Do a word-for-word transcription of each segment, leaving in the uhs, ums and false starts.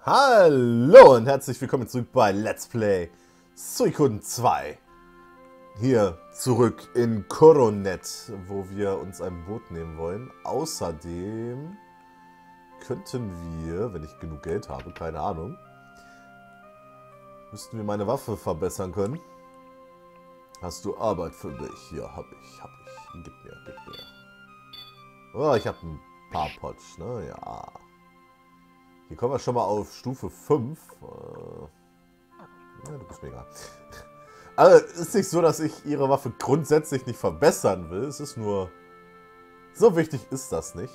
Hallo und herzlich willkommen zurück bei Let's Play Suikoden zwei. Hier zurück in Coronet, wo wir uns ein Boot nehmen wollen. Außerdem könnten wir, wenn ich genug Geld habe, keine Ahnung, müssten wir meine Waffe verbessern können. Hast du Arbeit für mich? Hier, hab ich, hab ich. Gib mir, gib mir. Oh, ich habe ein paar Potsch, ne? Ja. Hier kommen wir schon mal auf Stufe fünf. Äh, ja, du bist mir egal. Also, es ist nicht so, dass ich ihre Waffe grundsätzlich nicht verbessern will. Es ist nur... So wichtig ist das nicht.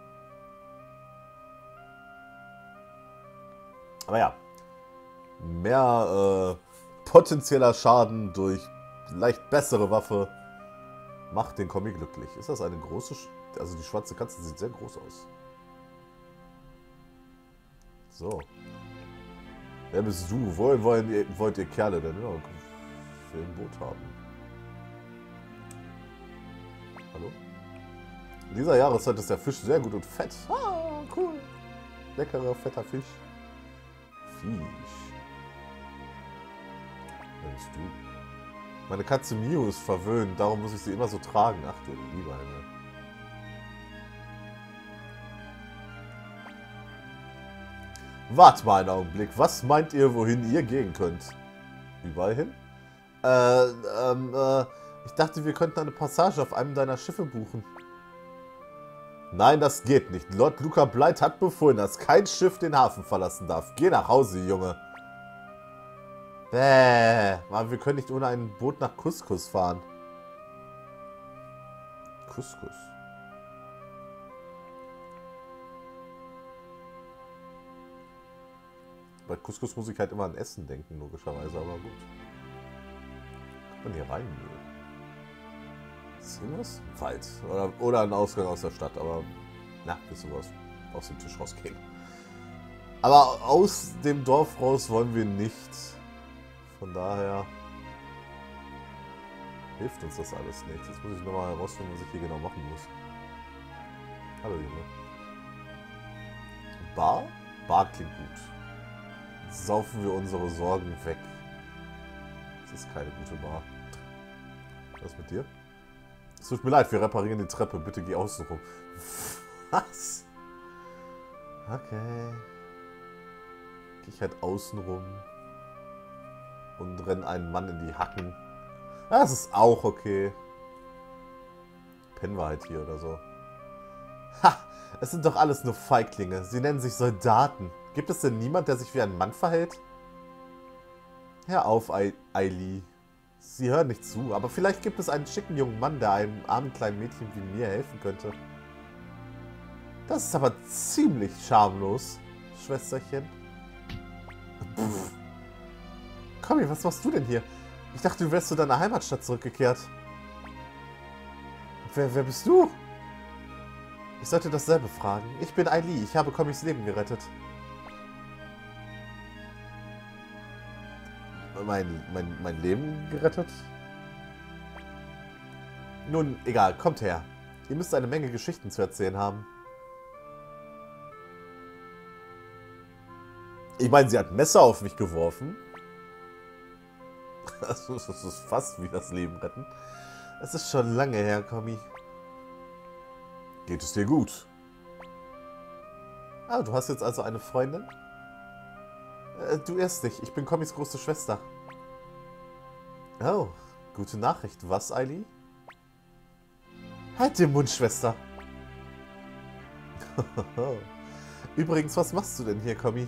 Aber ja. Mehr äh, potenzieller Schaden durch leicht bessere Waffe macht den Kommi glücklich. Ist das eine große... Sch also die schwarze Katze sieht sehr groß aus. So. Wer bist du? Wohin wollen ihr, wollt ihr Kerle denn? Ja, ich will ein Boot haben. Hallo? In dieser Jahreszeit ist der Fisch sehr gut und fett. Ah, cool. Leckerer, fetter Fisch. Fisch. Wer bist du? Meine Katze Mio ist verwöhnt, darum muss ich sie immer so tragen. Ach du lieber Himmel. Wart mal einen Augenblick. Was meint ihr, wohin ihr gehen könnt? Überall hin? Äh, ähm, äh, ich dachte, wir könnten eine Passage auf einem deiner Schiffe buchen. Nein, das geht nicht. Lord Luca Blight hat befohlen, dass kein Schiff den Hafen verlassen darf. Geh nach Hause, Junge. Bäh. Aber wir können nicht ohne ein Boot nach Couscous fahren. Couscous. Bei Couscous muss ich halt immer an Essen denken, logischerweise, aber gut. Kommt man hier rein? Ist irgendwas? Wald. Oder, oder ein Ausgang aus der Stadt, aber na, willst du was aus dem Tisch rausgehen. Aber aus dem Dorf raus wollen wir nicht. Von daher hilft uns das alles nicht. Jetzt muss ich nochmal herausfinden, was ich hier genau machen muss. Hallo Junge. Bar? Bar klingt gut. Saufen wir unsere Sorgen weg. Das ist keine gute Bar. Was ist mit dir? Es tut mir leid, wir reparieren die Treppe. Bitte geh außen rum. Was? Okay. Geh ich halt außen rum und renn einen Mann in die Hacken. Das ist auch okay. Pennen wir halt hier oder so. Ha! Es sind doch alles nur Feiglinge. Sie nennen sich Soldaten. Gibt es denn niemand, der sich wie ein Mann verhält? Hör auf, Aili. Sie hören nicht zu, aber vielleicht gibt es einen schicken jungen Mann, der einem armen kleinen Mädchen wie mir helfen könnte. Das ist aber ziemlich schamlos, Schwesterchen. Pff. Kommi, was machst du denn hier? Ich dachte, du wärst zu deiner Heimatstadt zurückgekehrt. Wer, wer bist du? Ich sollte dasselbe fragen. Ich bin Aili, ich habe Kommis Leben gerettet. Mein, mein, mein Leben gerettet? Nun, egal, kommt her. Ihr müsst eine Menge Geschichten zu erzählen haben. Ich meine, sie hat Messer auf mich geworfen. Das ist fast wie das Leben retten. Es ist schon lange her, Kommi. Geht es dir gut? Ah, du hast jetzt also eine Freundin? Äh, du irrst dich. Ich bin Kommis große Schwester. Oh, gute Nachricht. Was, Aili? Halt den Mund, Schwester. Übrigens, was machst du denn hier, Kommi?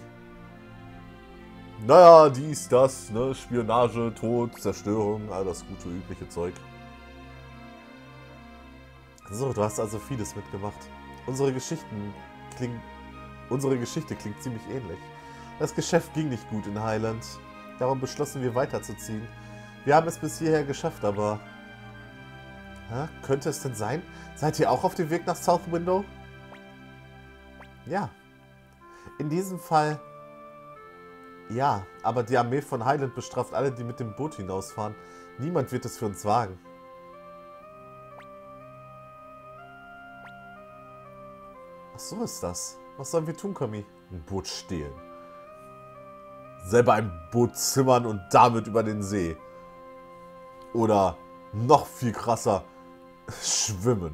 Naja, dies, das, ne? Spionage, Tod, Zerstörung, all das gute, übliche Zeug. So, du hast also vieles mitgemacht. Unsere Geschichten klingen... Unsere Geschichte klingt ziemlich ähnlich. Das Geschäft ging nicht gut in Highland. Darum beschlossen wir weiterzuziehen. Wir haben es bis hierher geschafft, aber... Hä? Könnte es denn sein? Seid ihr auch auf dem Weg nach South Window? Ja. In diesem Fall... Ja, aber die Armee von Highland bestraft alle, die mit dem Boot hinausfahren. Niemand wird es für uns wagen. Ach so ist das. Was sollen wir tun, Kommi? Ein Boot stehlen. selber ein Boot zimmern und damit über den See. Oder noch viel krasser, schwimmen.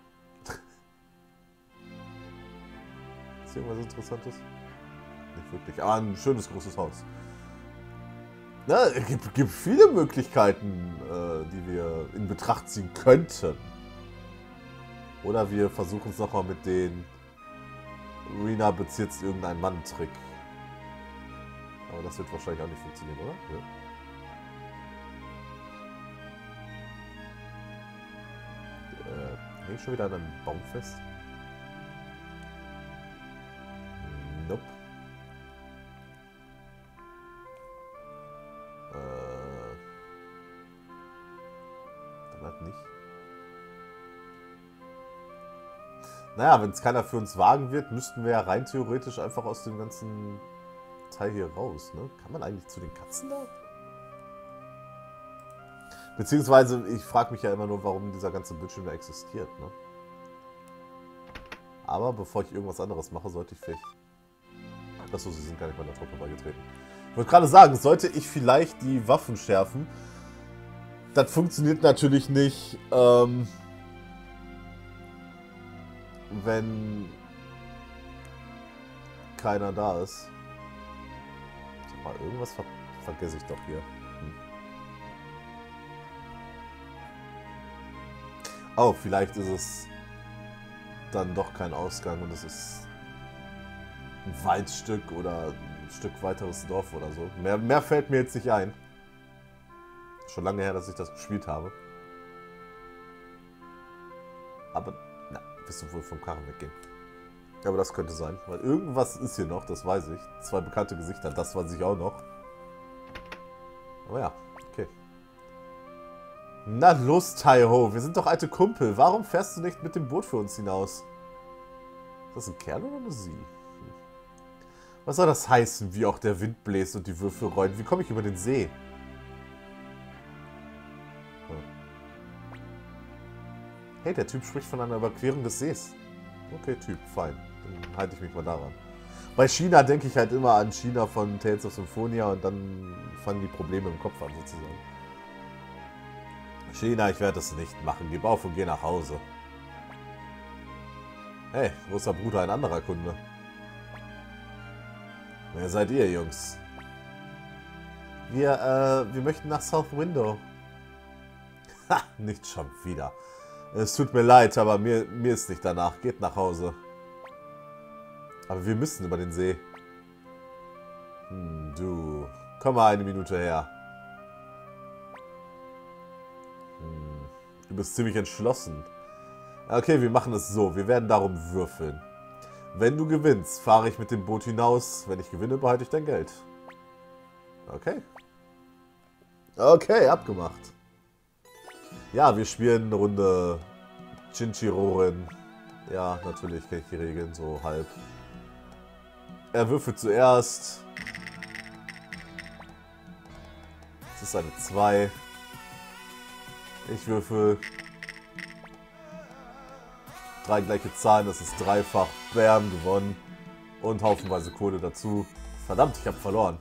Ist hier irgendwas Interessantes? Nicht wirklich, aber ein schönes großes Haus. Ja, es gibt, gibt viele Möglichkeiten, äh, die wir in Betracht ziehen könnten. Oder wir versuchen es nochmal mit den Rina bezirzt irgendeinen Mann-Trick. Aber das wird wahrscheinlich auch nicht funktionieren, oder? Ja. Äh, häng ich schon wieder an einem Baum fest? Nope. Äh, dann halt nicht. Naja, wenn es keiner für uns wagen wird, müssten wir ja rein theoretisch einfach aus dem ganzen Teil hier raus, ne? Kann man eigentlich zu den Katzen da? Beziehungsweise, ich frage mich ja immer nur, warum dieser ganze Bildschirm da existiert, ne? Aber bevor ich irgendwas anderes mache, sollte ich vielleicht... Achso, sie sind gar nicht meiner Truppe beigetreten. Ich wollte gerade sagen, sollte ich vielleicht die Waffen schärfen? Das funktioniert natürlich nicht, ähm... wenn keiner da ist. Sag mal, irgendwas ver vergesse ich doch hier. Hm. Oh, vielleicht ist es dann doch kein Ausgang und es ist ein Waldstück oder ein Stück weiteres Dorf oder so. Mehr, mehr fällt mir jetzt nicht ein. Schon lange her, dass ich das gespielt habe. Aber, na, wirst du wohl vom Karren weggehen. Aber das könnte sein, weil irgendwas ist hier noch, das weiß ich. Zwei bekannte Gesichter, das weiß ich auch noch. Aber ja, okay. Na los, Tai-Ho, wir sind doch alte Kumpel. Warum fährst du nicht mit dem Boot für uns hinaus? Ist das ein Kerl oder eine Sie? Was soll das heißen, wie auch der Wind bläst und die Würfel rollen? Wie komme ich über den See? Hey, der Typ spricht von einer Überquerung des Sees. Okay, Typ, fein. Dann halte ich mich mal daran. Bei China denke ich halt immer an China von Tales of Symphonia und dann fangen die Probleme im Kopf an, sozusagen. China, ich werde es nicht machen. Gib auf und geh nach Hause. Hey, großer Bruder, ein anderer Kunde. Wer seid ihr, Jungs? Wir, äh, wir möchten nach South Window. Ha, nicht schon wieder. Es tut mir leid, aber mir, mir ist nicht danach. Geht nach Hause. Aber wir müssen über den See. Hm, du. Komm mal eine Minute her. Hm, du bist ziemlich entschlossen. Okay, wir machen es so. Wir werden darum würfeln. Wenn du gewinnst, fahre ich mit dem Boot hinaus. Wenn ich gewinne, behalte ich dein Geld. Okay. Okay, abgemacht. Ja, wir spielen eine Runde Chinchirorin. Ja, natürlich kenne ich die Regeln so halb. Er würfelt zuerst. Das ist eine zwei. Ich würfel. Drei gleiche Zahlen, das ist dreifach. Bam, gewonnen. Und haufenweise Kohle dazu. Verdammt, ich habe verloren.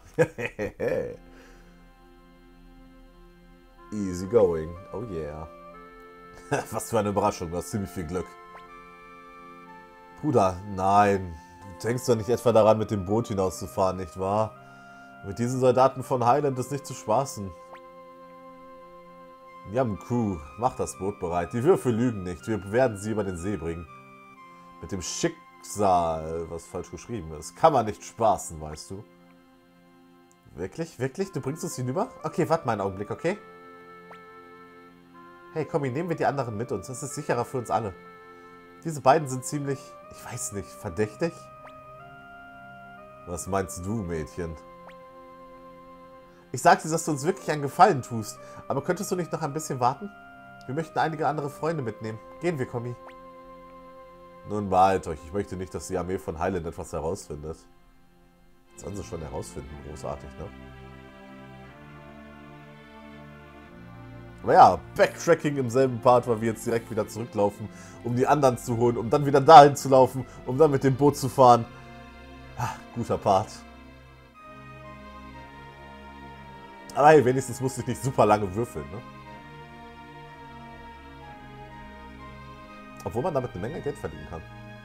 Easy going. Oh yeah. Was für eine Überraschung, du hast ziemlich viel Glück. Bruder, nein. Du denkst doch nicht etwa daran, mit dem Boot hinauszufahren, nicht wahr? Mit diesen Soldaten von Highland ist nicht zu spaßen. Wir haben Crew. Mach das Boot bereit. Die Würfel lügen nicht. Wir werden sie über den See bringen. Mit dem Schicksal, was falsch geschrieben ist, kann man nicht spaßen, weißt du. Wirklich? Wirklich? Du bringst uns hinüber? Okay, warte mal einen Augenblick, okay? Hey, komm, nehmen wir die anderen mit uns. Das ist sicherer für uns alle. Diese beiden sind ziemlich, ich weiß nicht, verdächtig? Was meinst du, Mädchen? Ich sagte, dass du uns wirklich einen Gefallen tust. Aber könntest du nicht noch ein bisschen warten? Wir möchten einige andere Freunde mitnehmen. Gehen wir, Kommi. Nun behalt euch. Ich möchte nicht, dass die Armee von Highland etwas herausfindet. Das sollen sie schon herausfinden. Großartig, ne? Aber ja, Backtracking im selben Part, weil wir jetzt direkt wieder zurücklaufen, um die anderen zu holen, um dann wieder dahin zu laufen, um dann mit dem Boot zu fahren. Ja, guter Part. Aber hey, wenigstens musste ich nicht super lange würfeln, ne? Obwohl man damit eine Menge Geld verdienen kann.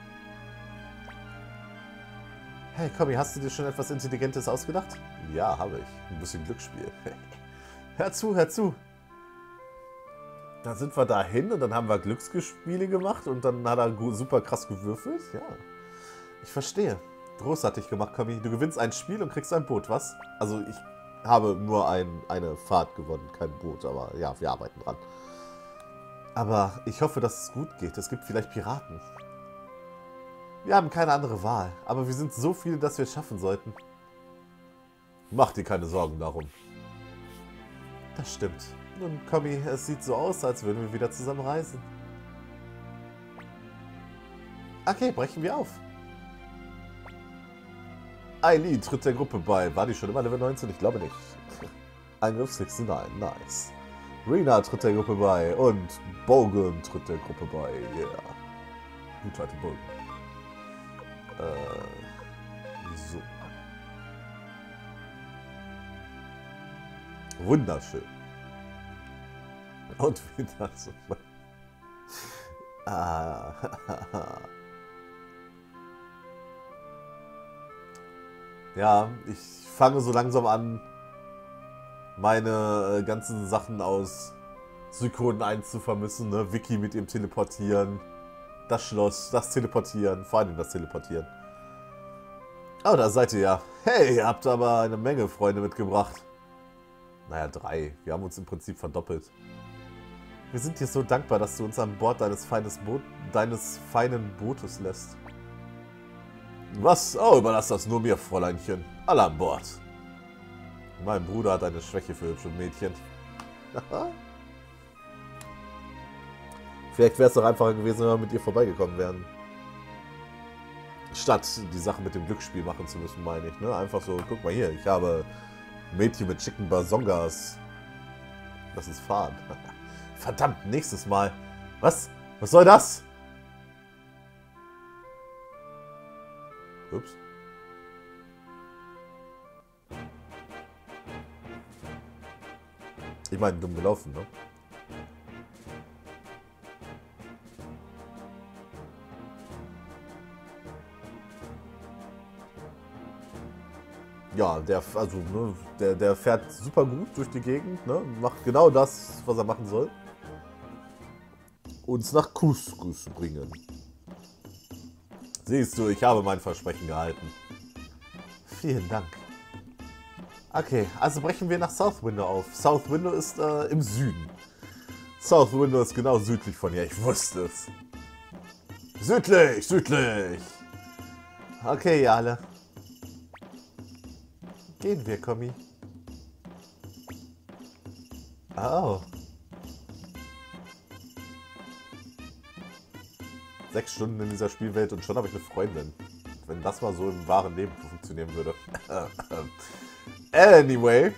Hey, Kommi, hast du dir schon etwas Intelligentes ausgedacht? Ja, habe ich. Ein bisschen Glücksspiel. Hör zu, hör zu. Dann sind wir dahin und dann haben wir Glücksspiele gemacht und dann hat er super krass gewürfelt. Ja, ich verstehe. Großartig gemacht, Kommi. Du gewinnst ein Spiel und kriegst ein Boot, was? Also ich habe nur ein, eine Fahrt gewonnen, kein Boot, aber ja, wir arbeiten dran. Aber ich hoffe, dass es gut geht. Es gibt vielleicht Piraten. Wir haben keine andere Wahl, aber wir sind so viele, dass wir es schaffen sollten. Mach dir keine Sorgen darum. Das stimmt. Nun, Kommi, es sieht so aus, als würden wir wieder zusammen reisen. Okay, brechen wir auf. Eileen tritt der Gruppe bei. War die schon immer Level neunzehn? Ich glaube nicht. Angriff neunundsechzig, nice. Rena tritt der Gruppe bei und Bogan tritt der Gruppe bei. Yeah. Gut, hatte Bogan. Äh, so. Wunderschön. Und wieder so. Ah. Ja, ich fange so langsam an, meine äh, ganzen Sachen aus Suikoden eins zu vermissen. Ne? Vicky mit ihm teleportieren, das Schloss, das Teleportieren, vor allem das Teleportieren. Oh, da seid ihr ja. Hey, ihr habt aber eine Menge Freunde mitgebracht. Naja, drei. Wir haben uns im Prinzip verdoppelt. Wir sind dir so dankbar, dass du uns an Bord deines, feines Boot, deines feinen Bootes lässt. Was? Oh, überlass das nur mir, Fräuleinchen. Alle an Bord. Mein Bruder hat eine Schwäche für hübsche Mädchen. Vielleicht wäre es doch einfacher gewesen, wenn wir mit ihr vorbeigekommen wären. Statt die Sache mit dem Glücksspiel machen zu müssen, meine ich. Ne? Einfach so, guck mal hier, ich habe Mädchen mit schicken Bazongas. Das ist Fahren. Verdammt, nächstes Mal. Was? Was soll das? Ups. Ich meine, dumm gelaufen, ne? Ja, der, also, ne, der, der fährt super gut durch die Gegend, ne? Macht genau das, was er machen soll. Uns nach Couscous bringen. Siehst du, ich habe mein Versprechen gehalten. Vielen Dank. Okay, also brechen wir nach South Window auf. South Window ist äh, im Süden. South Window ist genau südlich von hier, ich wusste es. Südlich, südlich. Okay, Jale. Gehen wir, Kommi. Oh. Sechs Stunden in dieser Spielwelt und schon habe ich eine Freundin. Wenn das mal so im wahren Leben funktionieren würde. Anyway.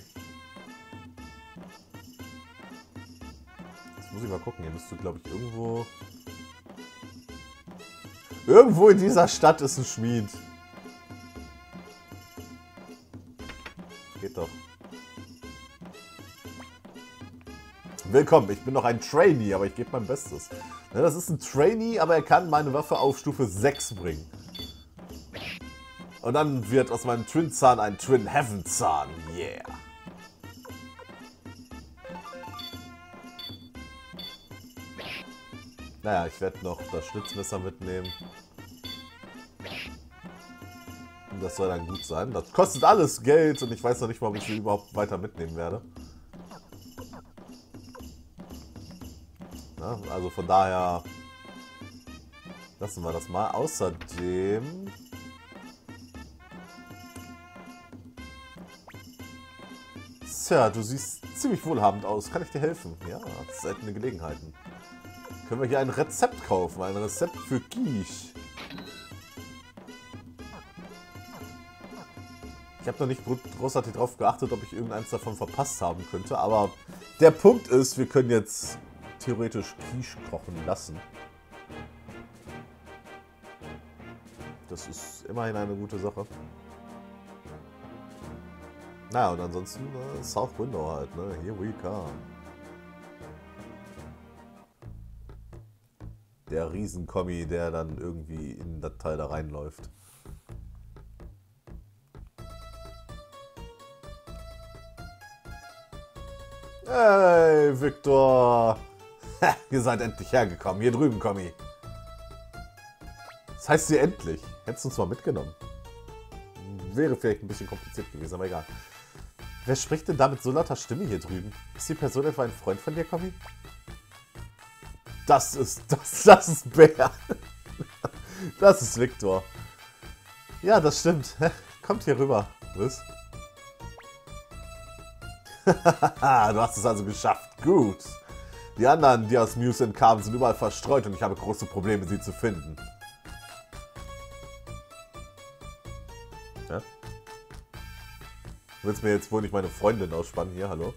Jetzt muss ich mal gucken. Hier müsste, glaube ich, irgendwo... Irgendwo in dieser Stadt ist ein Schmied. Geht doch. Willkommen, ich bin noch ein Trainee, aber ich gebe mein Bestes. Ja, das ist ein Trainee, aber er kann meine Waffe auf Stufe sechs bringen. Und dann wird aus meinem Twin-Zahn ein Twin-Heaven-Zahn. Yeah. Naja, ich werde noch das Schnitzmesser mitnehmen. Und das soll dann gut sein. Das kostet alles Geld und ich weiß noch nicht mal, ob ich sie überhaupt weiter mitnehmen werde. Na, also von daher lassen wir das mal. Außerdem... Tja, du siehst ziemlich wohlhabend aus. Kann ich dir helfen? Ja, seltene Gelegenheiten. Können wir hier ein Rezept kaufen? Ein Rezept für Quiche. Ich habe noch nicht großartig darauf geachtet, ob ich irgendeins davon verpasst haben könnte. Aber der Punkt ist, wir können jetzt theoretisch Quiche kochen lassen. Das ist immerhin eine gute Sache. Naja, und ansonsten äh, South Window halt, ne? Here we come. Der Riesenkommi, der dann irgendwie in das Teil da reinläuft. Hey, Victor! Ihr seid endlich hergekommen. Hier drüben, Kommi. Das heißt ihr endlich. Hättest du uns mal mitgenommen. Wäre vielleicht ein bisschen kompliziert gewesen, aber egal. Wer spricht denn da mit so lauter Stimme hier drüben? Ist die Person etwa ein Freund von dir, Kommi? Das ist, das, das ist Bär. Das ist Victor. Ja, das stimmt. Kommt hier rüber. Was? Du hast es also geschafft. Gut. Die anderen, die aus Muse kamen, sind überall verstreut und ich habe große Probleme, sie zu finden. Ja? Du willst mir jetzt wohl nicht meine Freundin ausspannen hier, hallo?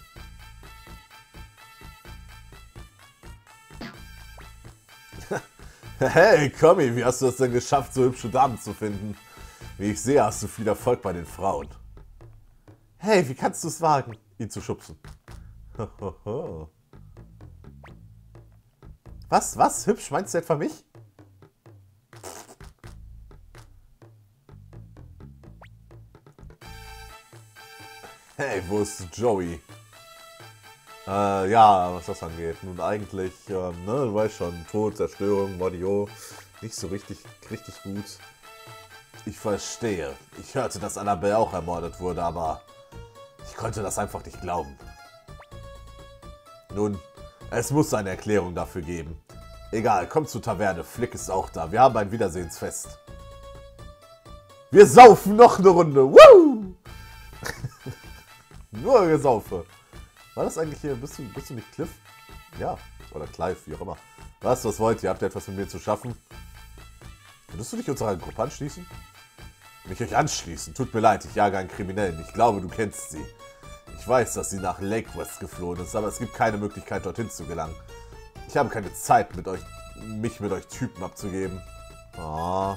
Hey, Kommi, wie hast du es denn geschafft, so hübsche Damen zu finden? Wie ich sehe, hast du viel Erfolg bei den Frauen. Hey, wie kannst du es wagen, ihn zu schubsen? Was, was? Hübsch? Meinst du etwa mich? Hey, wo ist Joey? Äh, ja, was das angeht. Nun eigentlich, ähm, ne, du weißt schon, Tod, Zerstörung, Mordio, nicht so richtig, richtig gut. Ich verstehe. Ich hörte, dass Annabelle auch ermordet wurde, aber ich konnte das einfach nicht glauben. Nun, es muss eine Erklärung dafür geben. Egal, komm zur Taverne, Flick ist auch da. Wir haben ein Wiedersehensfest. Wir saufen noch eine Runde. Woo! Nur gesaufe. War das eigentlich hier? Bist du, bist du nicht Cliff? Ja. Oder Clive, wie auch immer. Was, was wollt ihr? Habt ihr etwas mit mir zu schaffen? Würdest du dich unserer Gruppe anschließen? Mich euch anschließen? Tut mir leid, ich jage einen Kriminellen. Ich glaube, du kennst sie. Ich weiß, dass sie nach Lake West geflohen ist, aber es gibt keine Möglichkeit, dorthin zu gelangen. Ich habe keine Zeit, mit euch, mich mit euch Typen abzugeben. Oh.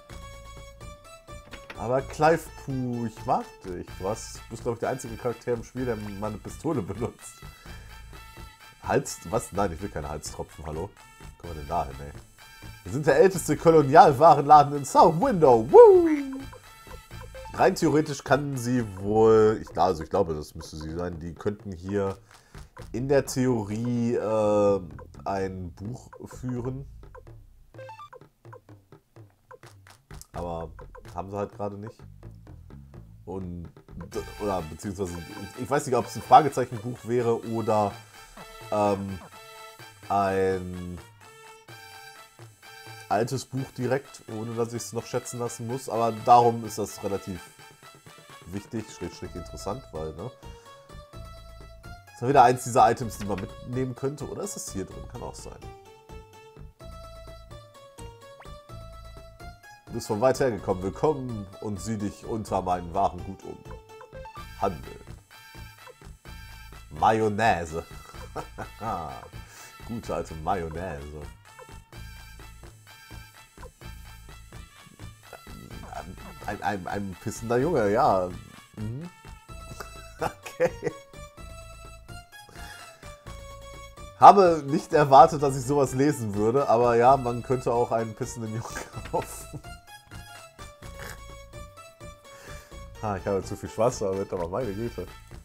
Aber Clive, puh, ich mag dich. Du hast, bist, glaube ich, der einzige Charakter im Spiel, der mal eine Pistole benutzt. Hals... Was? Nein, ich will keine Halstropfen. Hallo? Wo kommen wir denn da hin, ey? Wir sind der älteste Kolonialwarenladen in South Window. Woo! Rein theoretisch kann sie wohl... Ich, also ich glaube, das müsste sie sein. Die könnten hier in der Theorie äh, ein Buch führen. Aber haben sie halt gerade nicht. Und, oder beziehungsweise, ich weiß nicht, ob es ein Fragezeichenbuch wäre oder ähm, ein altes Buch direkt, ohne dass ich es noch schätzen lassen muss. Aber darum ist das relativ wichtig, schrägstrich interessant, weil, ne? Ist ja wieder eins dieser Items, die man mitnehmen könnte. Oder ist es hier drin? Kann auch sein. Du bist von weit her gekommen. Willkommen und sieh dich unter meinen Waren gut um. Handeln. Mayonnaise. Gute alte Mayonnaise. Ein, ein, ein pissender Junge, ja. Mhm. Okay. Habe nicht erwartet, dass ich sowas lesen würde, aber ja, man könnte auch einen pissenden Jungen kaufen. Ah, ich habe zu viel Spaß damit, aber meine Güte.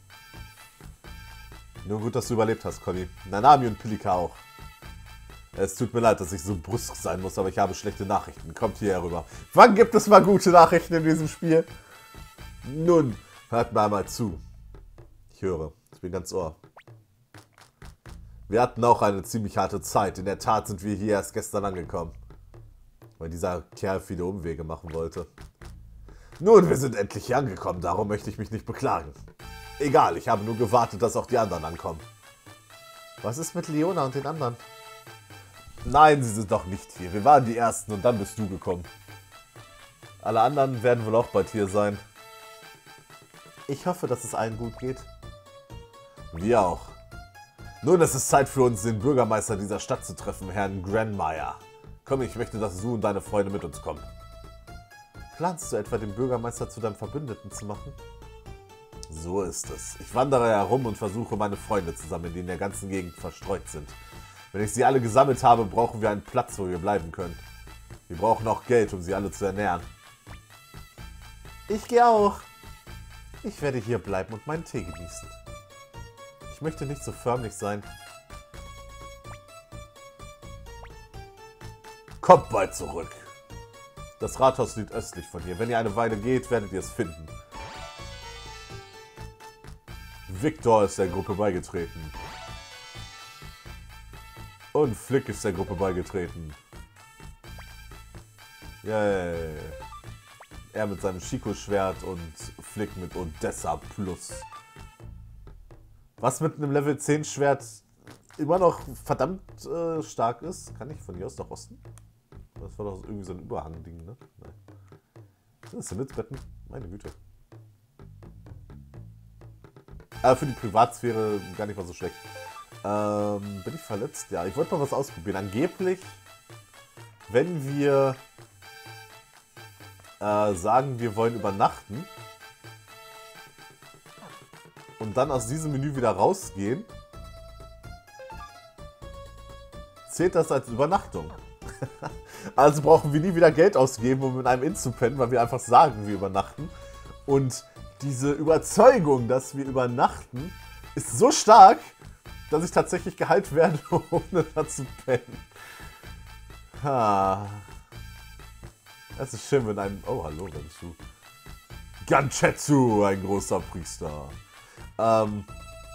Nur gut, dass du überlebt hast, Conny. Nanami und Pilika auch. Es tut mir leid, dass ich so brüsk sein muss, aber ich habe schlechte Nachrichten. Kommt hierher rüber. Wann gibt es mal gute Nachrichten in diesem Spiel? Nun, hört mal einmal zu. Ich höre. Ich bin ganz Ohr. Wir hatten auch eine ziemlich harte Zeit. In der Tat sind wir hier erst gestern angekommen. Weil dieser Kerl viele Umwege machen wollte. Nun, wir sind endlich hier angekommen. Darum möchte ich mich nicht beklagen. Egal, ich habe nur gewartet, dass auch die anderen ankommen. Was ist mit Leona und den anderen? Nein, sie sind doch nicht hier. Wir waren die Ersten und dann bist du gekommen. Alle anderen werden wohl auch bald hier sein. Ich hoffe, dass es allen gut geht. Wir auch. Nun, es ist Zeit für uns, den Bürgermeister dieser Stadt zu treffen, Herrn Granmeyer. Komm, ich möchte, dass du und deine Freunde mit uns kommen. Planst du etwa, den Bürgermeister zu deinem Verbündeten zu machen? So ist es. Ich wandere herum und versuche, meine Freunde zu sammeln, die in der ganzen Gegend verstreut sind. Wenn ich sie alle gesammelt habe, brauchen wir einen Platz, wo wir bleiben können. Wir brauchen auch Geld, um sie alle zu ernähren. Ich gehe auch. Ich werde hier bleiben und meinen Tee genießen. Ich möchte nicht so förmlich sein. Kommt bald zurück. Das Rathaus liegt östlich von hier. Wenn ihr eine Weile geht, werdet ihr es finden. Victor ist der Gruppe beigetreten. Und Flick ist der Gruppe beigetreten. Yay. Er mit seinem Chico-Schwert und Flick mit Odessa Plus. Was mit einem Level zehn Schwert immer noch verdammt äh, stark ist. Kann ich von hier aus doch rosten? Das war doch irgendwie so ein Überhang-Ding, ne? Nein. Das sind Sitzbetten. Meine Güte. Aber für die Privatsphäre gar nicht mal so schlecht. Ähm, bin ich verletzt? Ja, ich wollte mal was ausprobieren. Angeblich, wenn wir äh, sagen, wir wollen übernachten und dann aus diesem Menü wieder rausgehen, zählt das als Übernachtung. Also brauchen wir nie wieder Geld ausgeben, um in einem Inn zu pennen, weil wir einfach sagen, wir übernachten. Und diese Überzeugung, dass wir übernachten, ist so stark, dass ich tatsächlich geheilt werde, ohne da zu pennen. Ha. Es ist schön, wenn ein... Oh, hallo, wer bist du? Ganchetsu, ein großer Priester. Ähm...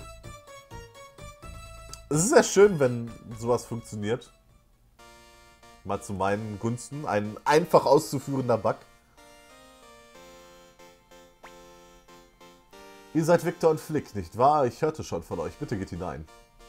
Es ist sehr schön, wenn sowas funktioniert. Mal zu meinen Gunsten. Ein einfach auszuführender Bug. Ihr seid Victor und Flick, nicht wahr? Ich hörte schon von euch. Bitte geht hinein.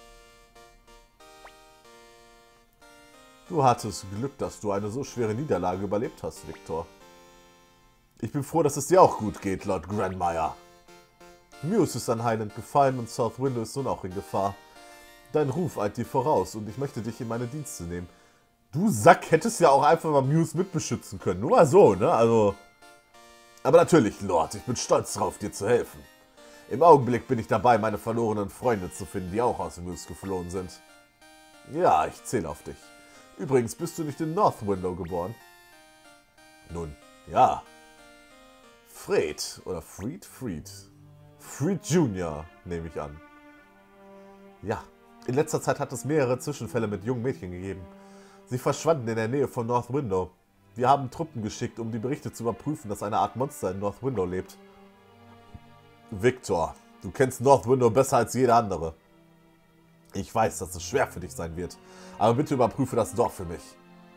Du hattest Glück, dass du eine so schwere Niederlage überlebt hast, Victor. Ich bin froh, dass es dir auch gut geht, Lord Grandmire. Muse ist anheilend gefallen und South Window ist nun auch in Gefahr. Dein Ruf eilt dir voraus und ich möchte dich in meine Dienste nehmen. Du Sack, hättest ja auch einfach mal Muse mitbeschützen können. Nur mal so, ne? Also. Aber natürlich, Lord, ich bin stolz darauf, dir zu helfen. Im Augenblick bin ich dabei, meine verlorenen Freunde zu finden, die auch aus dem Muse geflohen sind. Ja, ich zähle auf dich. Übrigens, bist du nicht in North Window geboren? Nun, ja. Fred, oder Fried? Fried. Fried Junior, nehme ich an. Ja, in letzter Zeit hat es mehrere Zwischenfälle mit jungen Mädchen gegeben. Sie verschwanden in der Nähe von North Window. Wir haben Truppen geschickt, um die Berichte zu überprüfen, dass eine Art Monster in North Window lebt. Victor, du kennst North Window besser als jeder andere. Ich weiß, dass es schwer für dich sein wird, aber bitte überprüfe das Dorf für mich.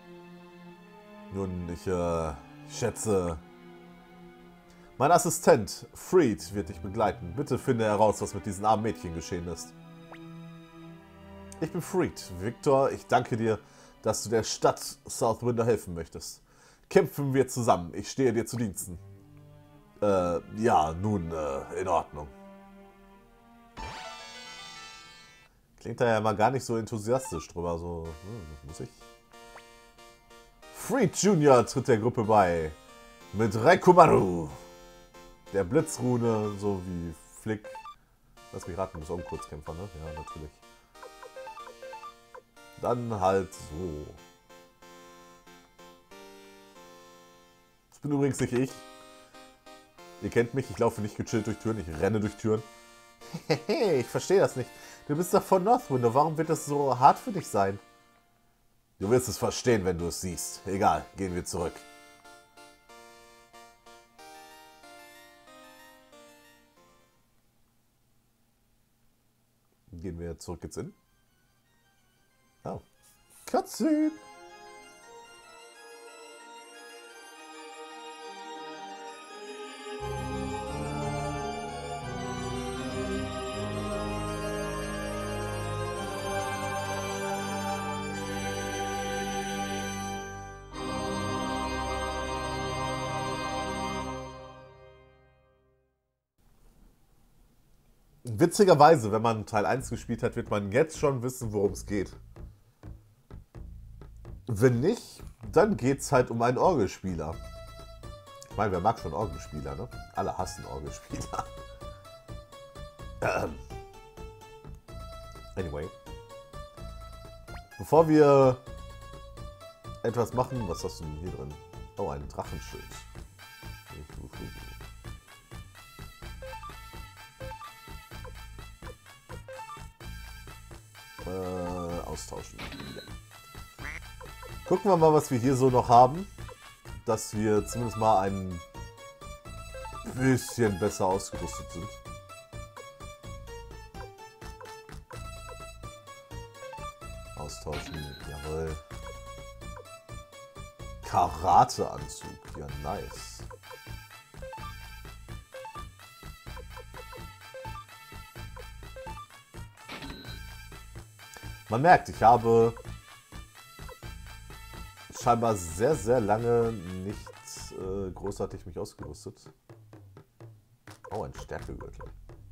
Nun, ich äh, schätze... Mein Assistent, Fried, wird dich begleiten. Bitte finde heraus, was mit diesen armen Mädchen geschehen ist. Ich bin Fried. Victor, ich danke dir, dass du der Stadt South Window helfen möchtest. Kämpfen wir zusammen. Ich stehe dir zu Diensten. Äh, ja, nun, äh, in Ordnung. Klingt da ja mal gar nicht so enthusiastisch drüber, so, hm, muss ich. Fried Junior tritt der Gruppe bei. Mit Reikumaru. Der Blitzrune, so wie Flick. Lass mich raten, du bist auch ein Kurzkämpfer, ne? Ja, natürlich. Dann halt so. Das bin übrigens nicht ich. Ihr kennt mich, ich laufe nicht gechillt durch Türen, ich renne durch Türen. Hehehe, ich verstehe das nicht. Du bist doch von North Window, warum wird das so hart für dich sein? Du wirst es verstehen, wenn du es siehst. Egal, gehen wir zurück. Gehen wir zurück jetzt in. Oh. Cutscene! Witzigerweise, wenn man Teil eins gespielt hat, wird man jetzt schon wissen, worum es geht. Wenn nicht, dann geht es halt um einen Orgelspieler. Ich meine, wer mag schon Orgelspieler, ne? Alle hassen Orgelspieler. Ähm. Anyway. Bevor wir etwas machen, was hast du denn hier drin? Oh, ein Drachenschild. Äh, austauschen. Ja. Gucken wir mal, was wir hier so noch haben. Dass wir zumindest mal ein bisschen besser ausgerüstet sind. Austauschen, jawohl. Karate-Anzug, ja nice. Man merkt, ich habe scheinbar sehr, sehr lange nicht äh, großartig mich ausgerüstet. Oh, ein Stärkegürtel.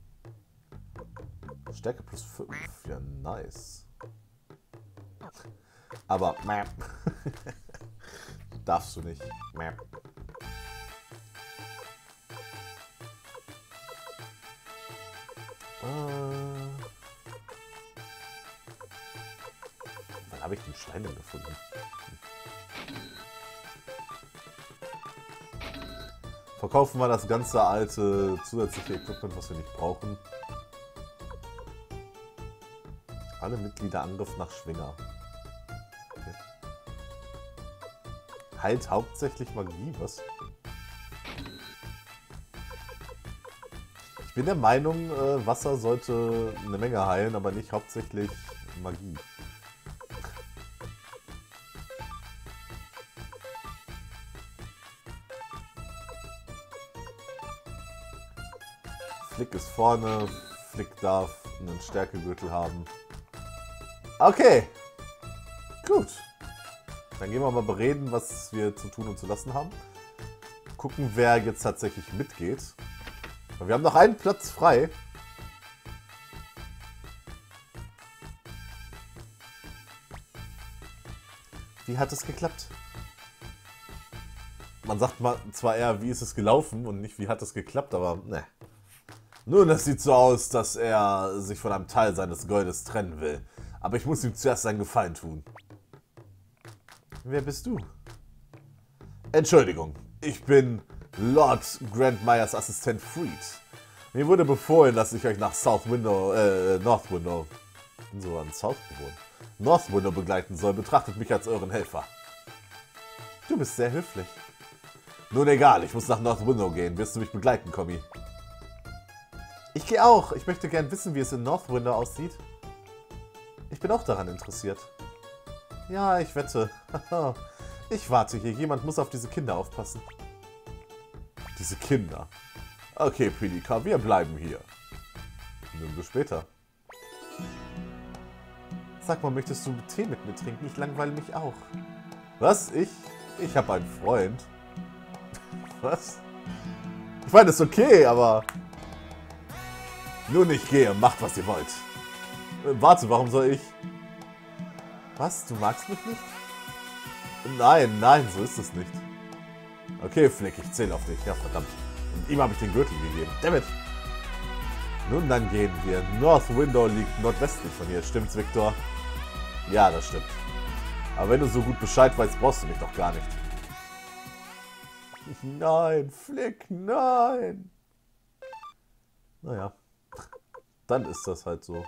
Stärke plus fünf, ja nice. Aber, mäh. Darfst du nicht. Mäh. Äh, wann habe ich den Stein denn gefunden? Verkaufen wir das ganze alte zusätzliche Equipment, was wir nicht brauchen. Alle Mitglieder Angriff nach Schwinger. Okay. Heilt hauptsächlich Magie, was? Ich bin der Meinung, äh, Wasser sollte eine Menge heilen, aber nicht hauptsächlich Magie. Flick ist vorne, Flick darf einen Stärkegürtel haben. Okay, gut. Dann gehen wir mal bereden, was wir zu tun und zu lassen haben. Gucken, wer jetzt tatsächlich mitgeht. Wir haben noch einen Platz frei. Wie hat es geklappt? Man sagt mal zwar eher, wie ist es gelaufen und nicht, wie hat es geklappt, aber ne. Nun, es sieht so aus, dass er sich von einem Teil seines Goldes trennen will. Aber ich muss ihm zuerst einen Gefallen tun. Wer bist du? Entschuldigung, ich bin Lord Grandmeyers Assistent Freed. Mir wurde befohlen, dass ich euch nach South Window, äh, North Window, bin so an South gewohnt, North Window begleiten soll. Betrachtet mich als euren Helfer. Du bist sehr höflich. Nun egal, ich muss nach North Window gehen. Wirst du mich begleiten, Kommi? Ich gehe auch. Ich möchte gern wissen, wie es in North Window aussieht. Ich bin auch daran interessiert. Ja, ich wette. Ich warte hier. Jemand muss auf diese Kinder aufpassen. Diese Kinder. Okay, Pilika, wir bleiben hier. Nun bis später. Sag mal, möchtest du Tee mit mir trinken? Ich langweile mich auch. Was? Ich? Ich habe einen Freund. Was? Ich meine, das ist okay, aber... Nun, ich gehe. Macht, was ihr wollt. Äh, warte, warum soll ich... Was? Du magst mich nicht? Nein, nein, so ist es nicht. Okay, Flick, ich zähle auf dich. Ja, verdammt. Und ihm habe ich den Gürtel gegeben. Dammit. Nun, dann gehen wir. North Window liegt nordwestlich von hier. Stimmt's, Victor? Ja, das stimmt. Aber wenn du so gut Bescheid weißt, brauchst du mich doch gar nicht. Nein, Flick, nein. Naja. Dann ist das halt so.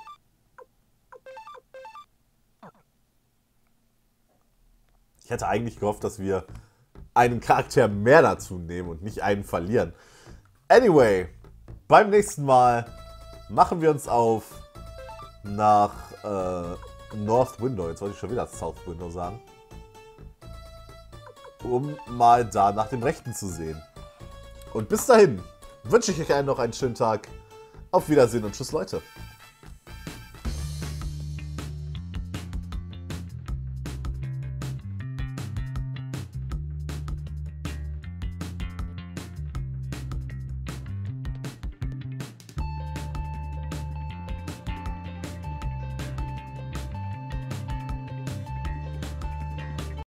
Ich hätte eigentlich gehofft, dass wir einen Charakter mehr dazu nehmen und nicht einen verlieren. Anyway, beim nächsten Mal machen wir uns auf nach äh, North Window. Jetzt wollte ich schon wieder South Window sagen. Um mal da nach dem Rechten zu sehen. Und bis dahin wünsche ich euch allen noch einen schönen Tag. Auf Wiedersehen und tschüss, Leute.